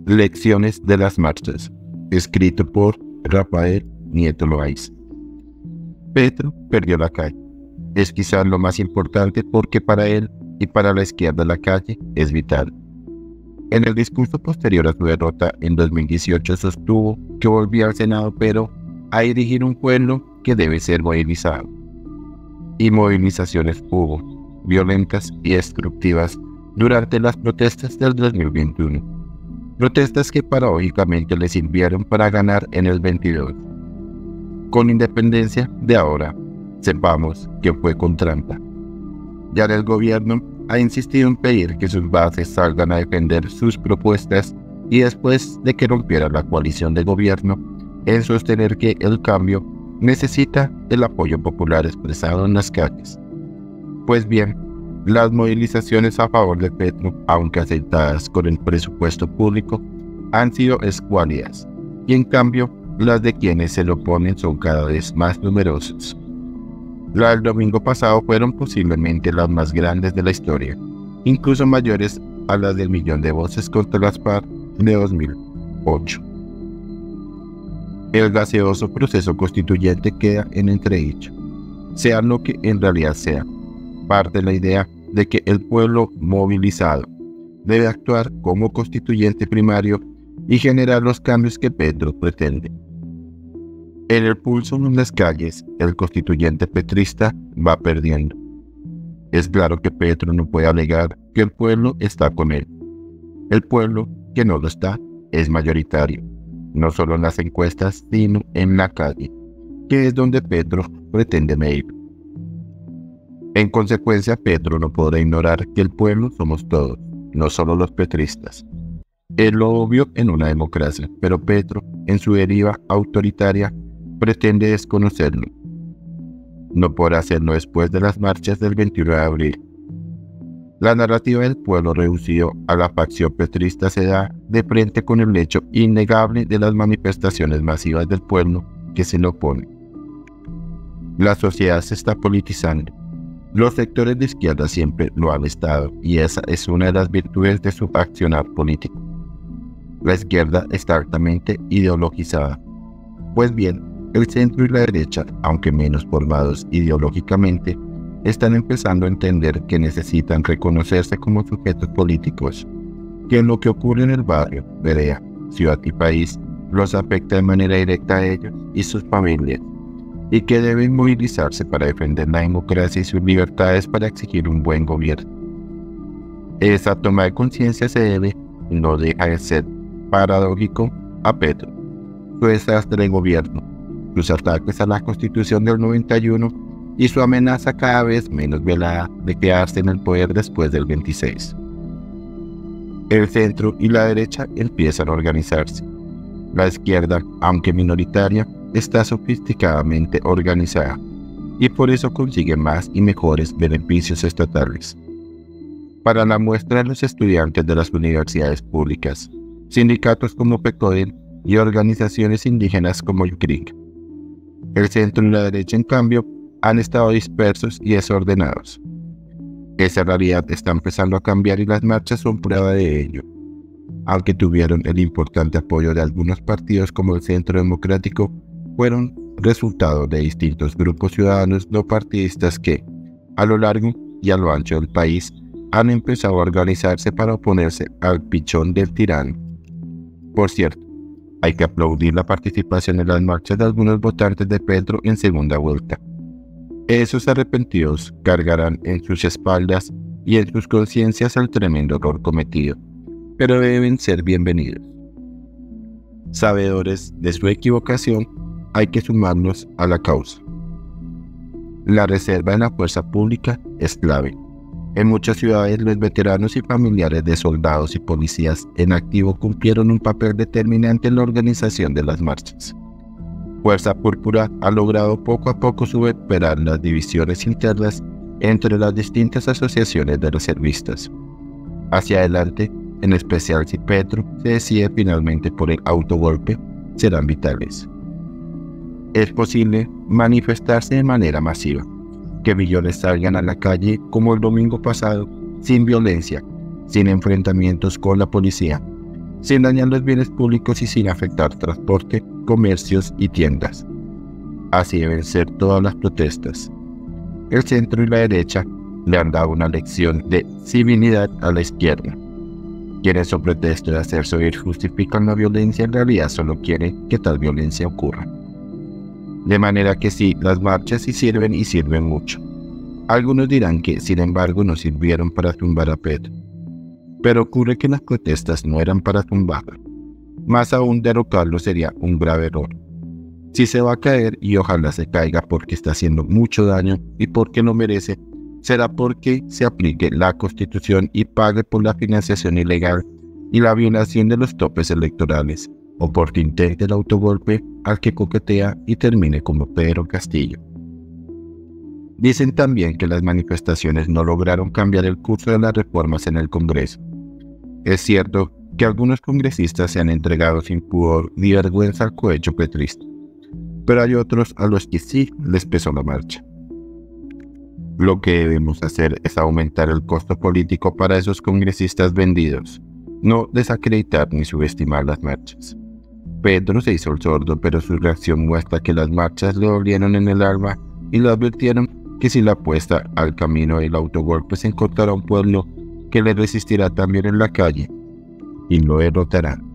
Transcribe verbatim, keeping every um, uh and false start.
Lecciones de las marchas, escrito por Rafael Nieto Loaiza. Petro perdió la calle. Es quizás lo más importante porque para él y para la izquierda la calle es vital. En el discurso posterior a su derrota en dos mil dieciocho sostuvo que volvía al Senado pero a dirigir un pueblo que debe ser movilizado. Y movilizaciones hubo, violentas y destructivas, durante las protestas del dos mil veintiuno. Protestas que paradójicamente le sirvieron para ganar en el veintidós. Con independencia de ahora, sepamos que fue con trampa. Ya el gobierno ha insistido en pedir que sus bases salgan a defender sus propuestas y después de que rompiera la coalición de gobierno, en sostener que el cambio necesita el apoyo popular expresado en las calles. Pues bien, las movilizaciones a favor de Petro, aunque aceptadas con el presupuesto público, han sido escuálidas, y en cambio, las de quienes se lo oponen son cada vez más numerosas. Las del domingo pasado fueron posiblemente las más grandes de la historia, incluso mayores a las del millón de voces contra las FARC de dos mil ocho. El gaseoso proceso constituyente queda en entredicho, sea lo que en realidad sea. Parte de la idea de que el pueblo movilizado debe actuar como constituyente primario y generar los cambios que Petro pretende. En el pulso en las calles, el constituyente petrista va perdiendo. Es claro que Petro no puede alegar que el pueblo está con él. El pueblo, que no lo está, es mayoritario, no solo en las encuestas, sino en la calle, que es donde Petro pretende medir. En consecuencia, Petro no podrá ignorar que el pueblo somos todos, no solo los petristas. Es lo obvio en una democracia, pero Petro, en su deriva autoritaria, pretende desconocerlo. No podrá hacerlo después de las marchas del veintiuno de abril. La narrativa del pueblo reducido a la facción petrista se da de frente con el hecho innegable de las manifestaciones masivas del pueblo que se le oponen. La sociedad se está politizando. Los sectores de izquierda siempre lo han estado y esa es una de las virtudes de su accionar político. La izquierda está altamente ideologizada. Pues bien, el centro y la derecha, aunque menos formados ideológicamente, están empezando a entender que necesitan reconocerse como sujetos políticos, que en lo que ocurre en el barrio, vereda, ciudad y país los afecta de manera directa a ellos y sus familias, y que deben movilizarse para defender la democracia y sus libertades para exigir un buen gobierno. Esa toma de conciencia se debe, no deja de ser paradójico, a Petro, su desastre de gobierno, sus ataques a la Constitución del noventa y uno y su amenaza cada vez menos velada de quedarse en el poder después del veintiséis. El centro y la derecha empiezan a organizarse. La izquierda, aunque minoritaria, está sofisticadamente organizada y por eso consigue más y mejores beneficios estatales. Para la muestra de los estudiantes de las universidades públicas, sindicatos como PECODEN y organizaciones indígenas como el C R I C. El centro y la derecha, en cambio, han estado dispersos y desordenados. Esa realidad está empezando a cambiar y las marchas son prueba de ello. Aunque tuvieron el importante apoyo de algunos partidos como el Centro Democrático, fueron resultado de distintos grupos ciudadanos no partidistas que, a lo largo y a lo ancho del país, han empezado a organizarse para oponerse al pichón del tirano. Por cierto, hay que aplaudir la participación en las marchas de algunos votantes de Petro en segunda vuelta. Esos arrepentidos cargarán en sus espaldas y en sus conciencias el tremendo error cometido, pero deben ser bienvenidos. Sabedores de su equivocación, hay que sumarnos a la causa. La reserva de la fuerza pública es clave. En muchas ciudades, los veteranos y familiares de soldados y policías en activo cumplieron un papel determinante en la organización de las marchas. Fuerza Púrpura ha logrado poco a poco superar las divisiones internas entre las distintas asociaciones de reservistas. Hacia adelante, en especial si Petro se decide finalmente por el autogolpe, serán vitales. Es posible manifestarse de manera masiva, que millones salgan a la calle como el domingo pasado, sin violencia, sin enfrentamientos con la policía, sin dañar los bienes públicos y sin afectar transporte, comercios y tiendas. Así deben ser todas las protestas. El centro y la derecha le han dado una lección de civilidad a la izquierda. Quienes son pretexto de hacerse oír justifican la violencia, en realidad solo quieren que tal violencia ocurra. De manera que sí, las marchas sí sirven y sirven mucho. Algunos dirán que, sin embargo, no sirvieron para tumbar a Petro. Pero ocurre que las protestas no eran para tumbarlo. Más aún, derrocarlo sería un grave error. Si se va a caer, y ojalá se caiga porque está haciendo mucho daño y porque lo merece, será porque se aplique la Constitución y pague por la financiación ilegal y la violación de los topes electorales, o porque intente el autogolpe al que coquetea y termine como Pedro Castillo. Dicen también que las manifestaciones no lograron cambiar el curso de las reformas en el Congreso. Es cierto que algunos congresistas se han entregado sin pudor ni vergüenza al cohecho petrista, pero hay otros a los que sí les pesó la marcha. Lo que debemos hacer es aumentar el costo político para esos congresistas vendidos, no desacreditar ni subestimar las marchas. Petro se hizo el sordo, pero su reacción muestra que las marchas le dolieron en el alma y le advirtieron que si la apuesta al camino del autogolpe se encontrará un pueblo que le resistirá también en la calle y lo derrotará.